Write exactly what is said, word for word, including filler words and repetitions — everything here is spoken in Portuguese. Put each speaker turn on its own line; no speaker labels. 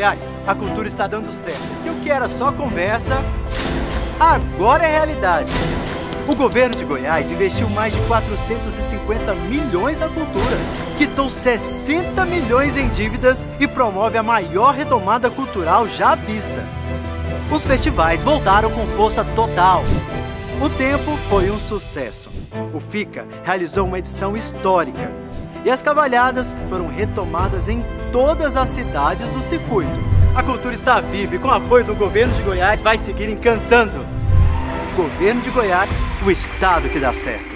Goiás, a cultura está dando certo. E o que era só conversa, agora é realidade. O governo de Goiás investiu mais de quatrocentos e cinquenta milhões na cultura, quitou sessenta milhões em dívidas e promove a maior retomada cultural já vista. Os festivais voltaram com força total. O tempo foi um sucesso. O FICA realizou uma edição histórica e as cavalhadas foram retomadas em todas as cidades do circuito. A cultura está viva e com o apoio do governo de Goiás vai seguir encantando. Governo de Goiás, o estado que dá certo.